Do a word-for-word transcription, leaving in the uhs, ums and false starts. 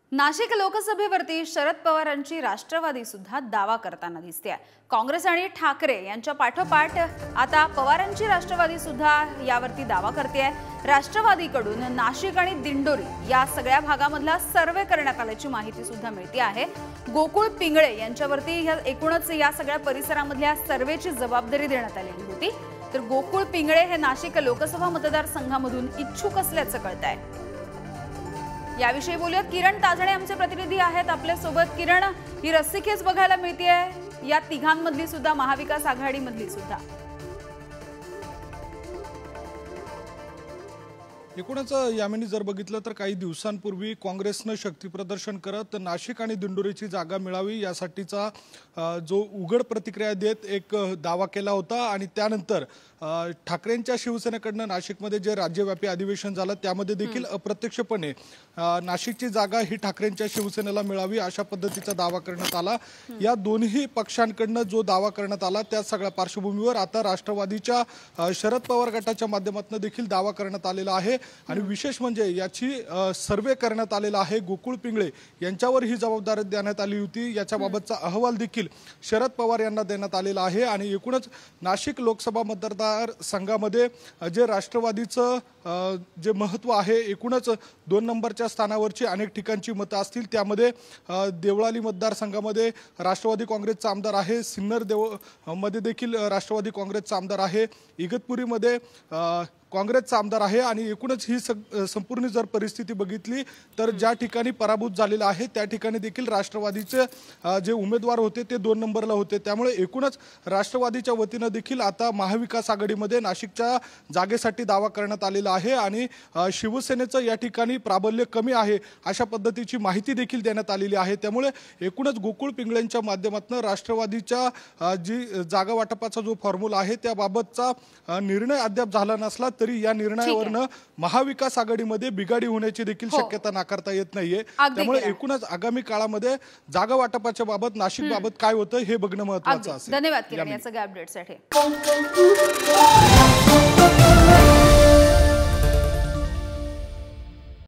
नाशिक लोकसभेवरती शरद पवारांची राष्ट्रवादी सुद्धा दावा करताना दिसते। काँग्रेस आणि ठाकरे यांच्या पाठोपाठ आता पवारांची राष्ट्रवादी सुद्धा यावरती दावा करते। राष्ट्रवादीकडून नाशिक आणि दिंडोरी या सगळ्या भागामधला सर्वे करण्यात आल्याची माहिती सुद्धा मिळते आहे। गोकुळ पिंगळे यांच्यावरती एकूणच या सगळ्या परिसरामधल्या सर्वेची जबाबदारी देण्यात आलेली होती। तर गोकुळ पिंगळे हे नाशिक लोकसभा मतदारसंघामधून इच्छुक असल्याचं कळतंय। याविषयी बोलूयात, किरण ताजणे आमचे प्रतिनिधी आहेत आपल्या सोबत। किरण, ही रस्सीखेच बघायला मिळतेय या तिघांमधली सुद्धा, महाविकास आघाडीमधली सुद्धा। एकूणच यामिनी जर बघितलं तर काही दिवसांपूर्वी काँग्रेसनं शक्ती प्रदर्शन करत नाशिक आणि दिंडोरीची जागा मिळावी यासाठीचा जो उघड प्रतिक्रिया देत एक दावा केला होता आणि त्यानंतर ठाकरेंच्या शिवसेनेकडनं नाशिकमध्ये जे राज्यव्यापी अधिवेशन झालं त्यामध्ये देखील अप्रत्यक्षपणे नाशिकची जागा ही ठाकरेंच्या शिवसेनेला मिळावी अशा पद्धतीचा दावा करण्यात आला। या दोन्ही पक्षांकडनं जो दावा करण्यात आला त्या सगळ्या पार्श्वभूमीवर आता राष्ट्रवादीच्या शरद पवार गटाच्या माध्यमातून देखील दावा करण्यात आलेला आहे आणि विशेष म्हणजे याची सर्वे करण्यात आलेला आहे। गोकुळ पिंगळे यांच्यावर ही जबाबदारी देण्यात आली होती, याच्याबाबतचा अहवाल देखील शरद पवार यांना देण्यात आलेला आहे। आणि एकूणच नाशिक लोकसभा मतदार संघामध्ये जे राष्ट्रवादीचं जे महत्व आहे, एकूणच दोन नंबरच्या स्थानावरची अनेक ठिकाणची मतं असतील, त्यामध्ये देवळाली मतदारसंघामध्ये राष्ट्रवादी काँग्रेसचा आमदार आहे, सिन्नर देव मध्ये देखील राष्ट्रवादी काँग्रेसचा आमदार आहे, इगतपुरीमध्ये काँग्रेसचा आमदार आहे। आणि एकूणच ही संपूर्ण जर परिस्थिती बघितली तर ज्या ठिकाणी पराभूत झालेला आहे त्या ठिकाणी देखील राष्ट्रवादीचे जे उमेदवार होते ते दोन नंबरला होते। त्यामुळे एकूणच राष्ट्रवादीच्या वतीनं देखील आता महाविकास आघाडीमध्ये नाशिकच्या जागेसाठी दावा करण्यात आलेला आहे आणि शिवसेनेचं या ठिकाणी प्राबल्य कमी आहे अशा पद्धतीची माहिती देखील देण्यात आलेली आहे। त्यामुळे एकूणच गोकुळ पिंगळेंच्या माध्यमातून राष्ट्रवादीच्या जी जागा वाटपाचा जो फॉर्म्युला आहे त्याबाबतचा निर्णय अद्याप झाला नसला तरी या निर्णयावरनं महाविकास आघाडीमध्ये बिघाडी होण्याची देखील शक्यता नाकारता येत नाहीये। त्यामुळे एकूणच आगामी काळामध्ये जागा वाटपाच्या बाबत नाशिक बाबत काय होतं हे बघणं महत्त्वाचं असेल। धन्यवाद किरण या सगळ्या अपडेटसाठी।